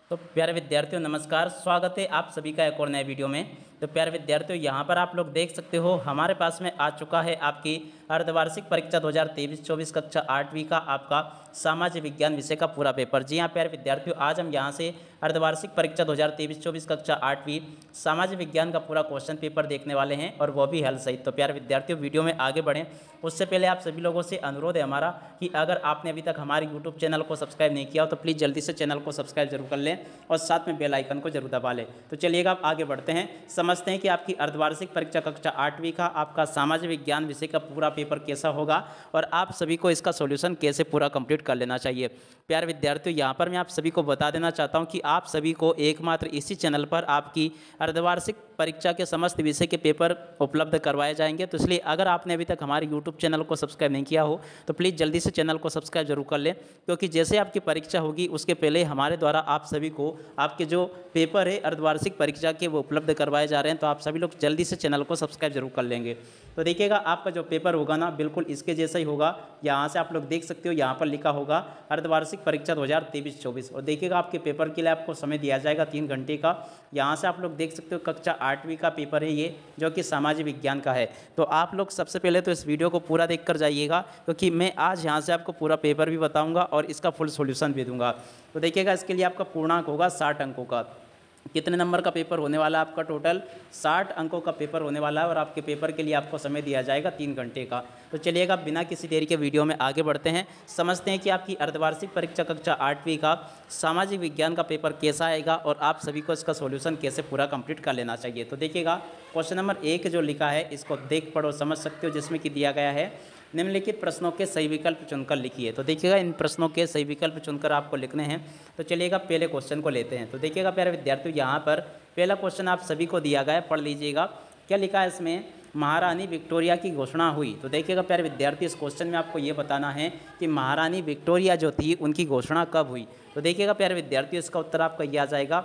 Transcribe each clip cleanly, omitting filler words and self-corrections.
तो प्यारे विद्यार्थियों नमस्कार, स्वागत है आप सभी का एक और नए वीडियो में। तो प्यारे विद्यार्थियों यहाँ पर आप लोग देख सकते हो हमारे पास में आ चुका है आपकी अर्धवार्षिक परीक्षा 2023-24 कक्षा 8वीं का आपका सामाजिक विज्ञान विषय का पूरा पेपर। जी हाँ प्यारे विद्यार्थियों, आज हम यहाँ से अर्धवार्षिक परीक्षा 2023-24 कक्षा 8वीं सामाजिक विज्ञान का पूरा क्वेश्चन पेपर देखने वाले हैं और वो भी हल सहित। तो प्यारे विद्यार्थियों वीडियो में आगे बढ़ें उससे पहले आप सभी लोगों से अनुरोध है हमारा कि अगर आपने अभी तक हमारे यूट्यूब चैनल को सब्सक्राइब नहीं किया हो तो प्लीज़ जल्दी से चैनल को सब्सक्राइब जरूर कर लें और साथ में बेल आइकन को जरूर दबा लें। तो चलिएगा आप आगे बढ़ते हैं, समझते हैं कि आपकी अर्धवार्षिक परीक्षा कक्षा 8वीं का आपका सामाजिक विज्ञान विषय का पूरा पेपर कैसा होगा और आप सभी को इसका सॉल्यूशन कैसे पूरा कंप्लीट कर लेना चाहिए। प्यारे विद्यार्थियों यहाँ पर मैं आप सभी को बता देना चाहता हूँ कि आप सभी को एकमात्र इसी चैनल पर आपकी अर्धवार्षिक परीक्षा के समस्त विषय के पेपर उपलब्ध करवाए जाएंगे। तो इसलिए अगर आपने अभी तक हमारे यूट्यूब चैनल को सब्सक्राइब नहीं किया हो तो प्लीज़ जल्दी से चैनल को सब्सक्राइब जरूर कर लें, क्योंकि जैसे आपकी परीक्षा होगी उसके पहले हमारे द्वारा आप सभी को आपके जो पेपर है अर्धवार्षिक परीक्षा के वो उपलब्ध करवाए जा रहे हैं। तो आप सभी लोग जल्दी से चैनल को सब्सक्राइब जरूर कर लेंगे। तो देखिएगा आपका जो पेपर होगा ना बिल्कुल इसके जैसा ही होगा। यहाँ से आप लोग देख सकते हो, यहाँ पर लिखा होगा अर्धवार्षिक परीक्षा 2023-24 और देखिएगा आपके पेपर के लिए आपको समय दिया जाएगा 3 घंटे का। यहाँ से आप लोग देख सकते हो कक्षा 8वीं का पेपर है ये, जो कि सामाजिक विज्ञान का है। तो आप लोग सबसे पहले तो इस वीडियो को पूरा देख कर जाइएगा, क्योंकि मैं आज यहाँ से आपको पूरा पेपर भी बताऊँगा और इसका फुल सॉल्यूशन भी दूंगा। तो देखिएगा इसके लिए आपका पूर्णांक होगा 60 अंकों का। कितने नंबर का पेपर होने वाला है आपका? टोटल 60 अंकों का पेपर होने वाला है और आपके पेपर के लिए आपको समय दिया जाएगा 3 घंटे का। तो चलिएगा बिना किसी देरी के वीडियो में आगे बढ़ते हैं, समझते हैं कि आपकी अर्धवार्षिक परीक्षा कक्षा 8वीं का सामाजिक विज्ञान का पेपर कैसा आएगा और आप सभी को इसका सॉल्यूशन कैसे पूरा कंप्लीट कर लेना चाहिए। तो देखिएगा क्वेश्चन नंबर 1 जो लिखा है इसको देख पढ़ो समझ सकते हो, जिसमें कि दिया गया है निम्नलिखित प्रश्नों के सही विकल्प चुनकर लिखिए। तो देखिएगा इन प्रश्नों के सही विकल्प चुनकर आपको लिखने हैं। तो चलिएगा पहले क्वेश्चन को लेते हैं। तो देखिएगा प्यारे विद्यार्थियों यहाँ पर पहला क्वेश्चन आप सभी को दिया गया है, पढ़ लीजिएगा। क्या लिखा है इसमें? महारानी विक्टोरिया की घोषणा हुई। तो देखिएगा प्यारे विद्यार्थी इस क्वेश्चन में आपको ये बताना है कि महारानी विक्टोरिया जो थी उनकी घोषणा कब हुई। तो देखिएगा प्यारे विद्यार्थियों इसका उत्तर आपका ये आ जाएगा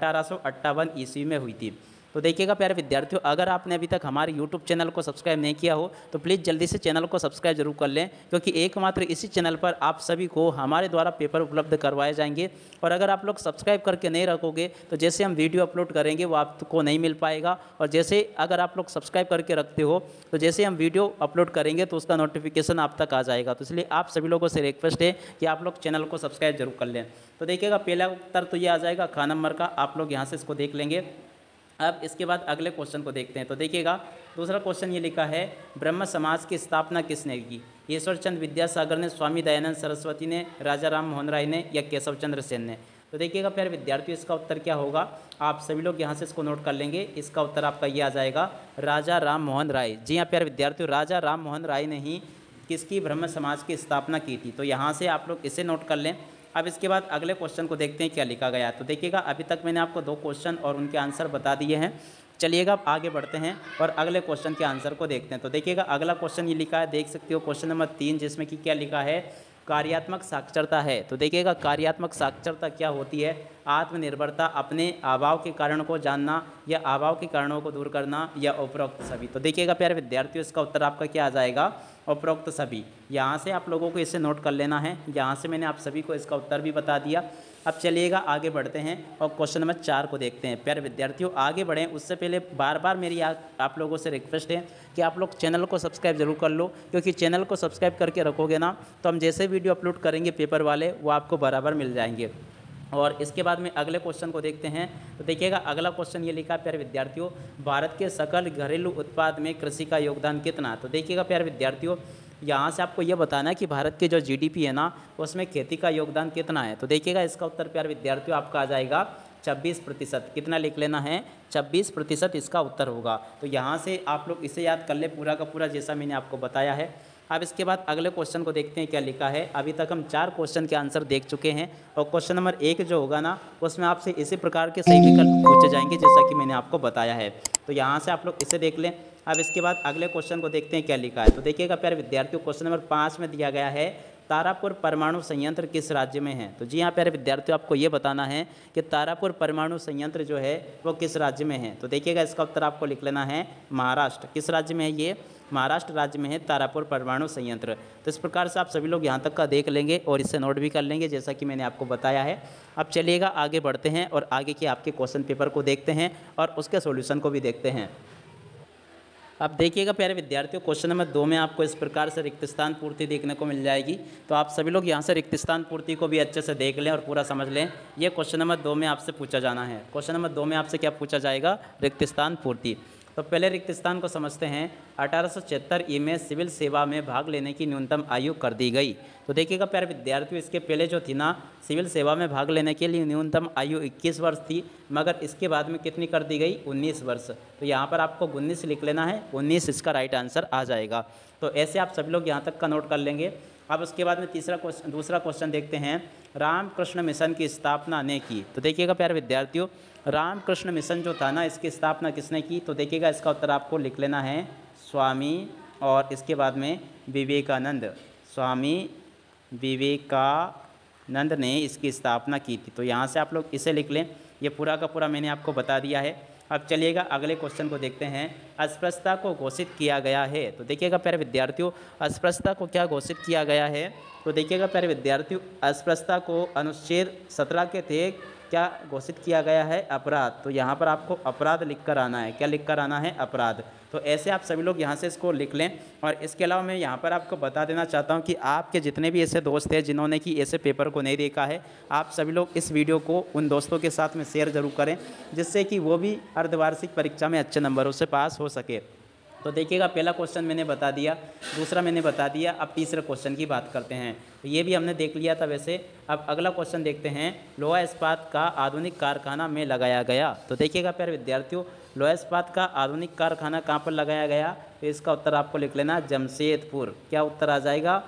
1858 ईस्वी में हुई थी। तो देखिएगा प्यारे विद्यार्थियों अगर आपने अभी तक हमारे YouTube चैनल को सब्सक्राइब नहीं किया हो तो प्लीज़ जल्दी से चैनल को सब्सक्राइब जरूर कर लें, क्योंकि एकमात्र इसी चैनल पर आप सभी को हमारे द्वारा पेपर उपलब्ध करवाए जाएंगे। और अगर आप लोग सब्सक्राइब करके नहीं रखोगे तो जैसे हम वीडियो अपलोड करेंगे वो आपको नहीं मिल पाएगा, और जैसे अगर आप लोग सब्सक्राइब करके रखते हो तो जैसे हम वीडियो अपलोड करेंगे तो उसका नोटिफिकेशन आप तक आ जाएगा। तो इसलिए आप सभी लोगों से रिक्वेस्ट है कि आप लोग चैनल को सब्सक्राइब जरूर कर लें। तो देखिएगा पहला उत्तर तो ये आ जाएगा ख नंबर का, आप लोग यहाँ से इसको देख लेंगे। अब इसके बाद अगले क्वेश्चन को देखते हैं। तो देखिएगा दूसरा क्वेश्चन ये लिखा है ब्रह्म समाज की स्थापना किसने की? ईश्वर चंद्र विद्यासागर ने, स्वामी दयानंद सरस्वती ने, राजा राम मोहन राय ने या केशव चंद्र सेन ने? तो देखिएगा प्यारे विद्यार्थियों इसका उत्तर क्या होगा, आप सभी लोग यहाँ से इसको नोट कर लेंगे। इसका उत्तर आपका ये आ जाएगा राजा राम मोहन राय। जी हाँ प्यारे विद्यार्थियों, राजा राम मोहन राय ने ही किसकी? ब्रह्म समाज की स्थापना की थी। तो यहाँ से आप लोग इसे नोट कर लें। अब इसके बाद अगले क्वेश्चन को देखते हैं क्या लिखा गया है। तो देखिएगा अभी तक मैंने आपको 2 क्वेश्चन और उनके आंसर बता दिए हैं। चलिएगा अब आगे बढ़ते हैं और अगले क्वेश्चन के आंसर को देखते हैं। तो देखिएगा अगला क्वेश्चन ये लिखा है, देख सकते हो क्वेश्चन नंबर 3, जिसमें कि क्या लिखा है? कार्यात्मक साक्षरता है। तो देखिएगा कार्यात्मक साक्षरता क्या होती है? आत्मनिर्भरता, अपने अभाव के कारण को जानना या अभाव के कारणों को दूर करना या उपरोक्त सभी। तो देखिएगा प्यारे विद्यार्थियों इसका उत्तर आपका क्या आ जाएगा? उपरोक्त सभी। यहाँ से आप लोगों को इसे नोट कर लेना है। यहाँ से मैंने आप सभी को इसका उत्तर भी बता दिया। अब चलिएगा आगे बढ़ते हैं और क्वेश्चन नंबर 4 को देखते हैं। प्यारे विद्यार्थियों आगे बढ़ें उससे पहले बार बार मेरी आप लोगों से रिक्वेस्ट है कि आप लोग चैनल को सब्सक्राइब जरूर कर लो, क्योंकि चैनल को सब्सक्राइब करके रखोगे ना तो हम जैसे वीडियो अपलोड करेंगे पेपर वाले वो आपको बराबर मिल जाएंगे। और इसके बाद में अगले क्वेश्चन को देखते हैं। तो देखिएगा अगला क्वेश्चन ये लिखा है प्यारे विद्यार्थियों, भारत के सकल घरेलू उत्पाद में कृषि का योगदान कितना? तो देखिएगा प्यारे विद्यार्थियों यहाँ से आपको ये बताना है कि भारत की जो जीडीपी है ना उसमें खेती का योगदान कितना है। तो देखिएगा इसका उत्तर प्यारे विद्यार्थियों आपका आ जाएगा 26%। कितना लिख लेना है? 26% इसका उत्तर होगा। तो यहाँ से आप लोग इसे याद कर ले पूरा का पूरा, जैसा मैंने आपको बताया है। अब इसके बाद अगले क्वेश्चन को देखते हैं क्या लिखा है। अभी तक हम 4 क्वेश्चन के आंसर देख चुके हैं और क्वेश्चन नंबर 1 जो होगा ना उसमें आपसे इसी प्रकार के सही विकल्प पूछे जाएंगे जैसा कि मैंने आपको बताया है। तो यहाँ से आप लोग इसे देख लें। अब इसके बाद अगले क्वेश्चन को देखते हैं क्या लिखा है। तो देखिएगा प्यारे विद्यार्थियों क्वेश्चन नंबर 5 में दिया गया है तारापुर परमाणु संयंत्र किस राज्य में है? तो जी हाँ प्यारे विद्यार्थियों आपको ये बताना है कि तारापुर परमाणु संयंत्र जो है वो किस राज्य में है। तो देखिएगा इसका उत्तर आपको लिख लेना है महाराष्ट्र। किस राज्य में है ये? महाराष्ट्र राज्य में है तारापुर परमाणु संयंत्र। तो इस प्रकार से आप सभी लोग यहाँ तक का देख लेंगे और इससे नोट भी कर लेंगे जैसा कि मैंने आपको बताया है। अब चलिएगा आगे बढ़ते हैं और आगे के आपके क्वेश्चन पेपर को देखते हैं और उसके सॉल्यूशन को भी देखते हैं। अब देखिएगा प्यारे विद्यार्थियों, क्वेश्चन नंबर 2 में आपको इस प्रकार से रिक्त स्थान पूर्ति देखने को मिल जाएगी। तो आप सभी लोग यहाँ से रिक्त स्थान पूर्ति को भी अच्छे से देख लें और पूरा समझ लें। ये क्वेश्चन नंबर 2 में आपसे पूछा जाना है। क्वेश्चन नंबर 2 में आपसे क्या पूछा जाएगा? रिक्त स्थान पूर्ति। तो पहले रिक्त स्थान को समझते हैं। 1876 ई में सिविल सेवा में भाग लेने की न्यूनतम आयु कर दी गई। तो देखिएगा प्यारे विद्यार्थियों, इसके पहले जो थी ना, सिविल सेवा में भाग लेने के लिए न्यूनतम आयु 21 वर्ष थी, मगर इसके बाद में कितनी कर दी गई? 19 वर्ष। तो यहाँ पर आपको 19 लिख लेना है, 19 इसका राइट आंसर आ जाएगा। तो ऐसे आप सभी लोग यहाँ तक का नोट कर लेंगे। अब उसके बाद में दूसरा क्वेश्चन देखते हैं। रामकृष्ण मिशन की स्थापना ने की। तो देखिएगा प्यारे विद्यार्थियों, रामकृष्ण मिशन जो था ना, इसकी स्थापना किसने की? तो देखिएगा इसका उत्तर आपको लिख लेना है स्वामी और इसके बाद में विवेकानंद। स्वामी विवेकानंद ने इसकी स्थापना की थी। तो यहाँ से आप लोग इसे लिख लें। ये पूरा का पूरा मैंने आपको बता दिया है। अब चलिएगा अगले क्वेश्चन को देखते हैं। अस्पृश्यता को घोषित किया गया है। तो देखिएगा प्यारे विद्यार्थियों, अस्पृश्यता को क्या घोषित किया गया है? तो देखिएगा प्यारे विद्यार्थियों, अस्पृश्यता को अनुच्छेद 17 के तहत क्या घोषित किया गया है? अपराध। तो यहाँ पर आपको अपराध लिख कर आना है। क्या लिख कर आना है? अपराध। तो ऐसे आप सभी लोग यहाँ से इसको लिख लें। और इसके अलावा मैं यहाँ पर आपको बता देना चाहता हूँ कि आपके जितने भी ऐसे दोस्त हैं जिन्होंने कि ऐसे पेपर को नहीं देखा है, आप सभी लोग इस वीडियो को उन दोस्तों के साथ में शेयर ज़रूर करें, जिससे कि वो भी अर्धवार्षिक परीक्षा में अच्छे नंबरों से पास हो सके। तो देखिएगा पहला क्वेश्चन मैंने बता दिया, दूसरा मैंने बता दिया। अब तीसरे क्वेश्चन की बात करते हैं। तो ये भी हमने देख लिया था वैसे। अब अगला क्वेश्चन देखते हैं। लोहा इस्पात का आधुनिक कारखाना में लगाया गया। तो देखिएगा प्यारे विद्यार्थियों, लोहा इस्पात का आधुनिक कारखाना कहाँ पर लगाया गया? तो इसका उत्तर आपको लिख लेना जमशेदपुर। क्या उत्तर आ जाएगा?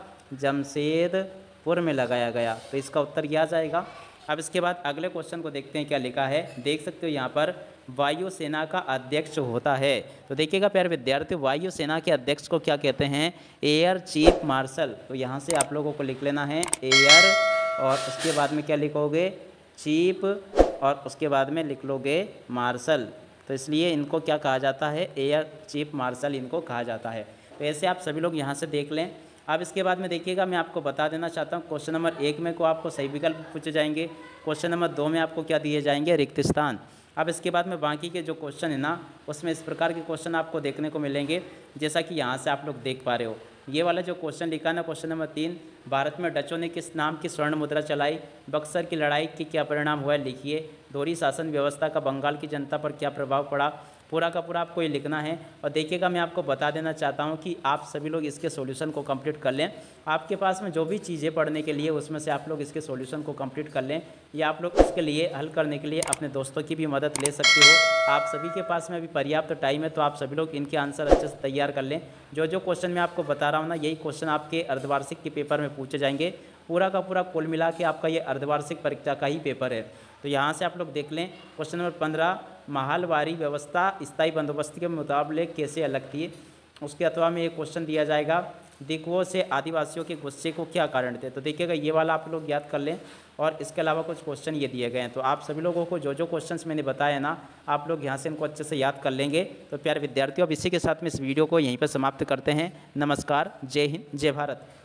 जमशेदपुर में लगाया गया। तो इसका उत्तर क्या आ जाएगा? अब इसके बाद अगले क्वेश्चन को देखते हैं क्या लिखा है। देख सकते हो यहाँ पर वायुसेना का अध्यक्ष होता है। तो देखिएगा प्यारे विद्यार्थी, वायुसेना के अध्यक्ष को क्या कहते हैं? Air chief marshal. तो यहाँ से आप लोगों को लिख लेना है एयर और उसके बाद में क्या लिखोगे? चीफ और उसके बाद में लिख लोगे मार्शल। तो इसलिए इनको क्या कहा जाता है? एयर चीफ मार्शल इनको कहा जाता है। तो ऐसे आप सभी लोग यहाँ से देख लें। अब इसके बाद में देखिएगा, मैं आपको बता देना चाहता हूँ, क्वेश्चन नंबर 1 में को आपको सही विकल्प पूछे जाएंगे। क्वेश्चन नंबर 2 में आपको क्या दिए जाएंगे? रिक्त स्थान। अब इसके बाद में बाकी के जो क्वेश्चन है ना, उसमें इस प्रकार के क्वेश्चन आपको देखने को मिलेंगे, जैसा कि यहाँ से आप लोग देख पा रहे हो। ये वाला जो क्वेश्चन लिखा ना, क्वेश्चन नंबर 3, भारत में डचों ने किस नाम की स्वर्ण मुद्रा चलाई? बक्सर की लड़ाई के क्या परिणाम हुआ? लिखिए। दोहरी शासन व्यवस्था का बंगाल की जनता पर क्या प्रभाव पड़ा? पूरा का पूरा आपको ये लिखना है। और देखिएगा, मैं आपको बता देना चाहता हूँ कि आप सभी लोग इसके सॉल्यूशन को कंप्लीट कर लें। आपके पास में जो भी चीज़ें पढ़ने के लिए, उसमें से आप लोग इसके सॉल्यूशन को कंप्लीट कर लें, या आप लोग इसके लिए हल करने के लिए अपने दोस्तों की भी मदद ले सकते हो। आप सभी के पास में अभी पर्याप्त टाइम है, तो आप सभी लोग इनके आंसर अच्छे से तैयार कर लें। जो जो क्वेश्चन मैं आपको बता रहा हूँ ना, यही क्वेश्चन आपके अर्धवार्षिक के पेपर में पूछे जाएंगे। पूरा का पूरा कुल मिला के आपका ये अर्धवार्षिक परीक्षा का ही पेपर है। तो यहाँ से आप लोग देख लें। क्वेश्चन नंबर 15, महलवारी व्यवस्था स्थायी बंदोबस्त के मुकाबले कैसे अलग थी? उसके अथवा में एक क्वेश्चन दिया जाएगा, दिकुओं से आदिवासियों के गुस्से को क्या कारण थे? तो देखिएगा, ये वाला आप लोग याद कर लें। और इसके अलावा कुछ क्वेश्चन ये दिए गए हैं। तो आप सभी लोगों को जो जो क्वेश्चंस मैंने बताया ना, आप लोग यहाँ से इनको अच्छे से याद कर लेंगे। तो प्यारे विद्यार्थियों, अब इसी के साथ में इस वीडियो को यहीं पर समाप्त करते हैं। नमस्कार, जय हिंद, जय भारत।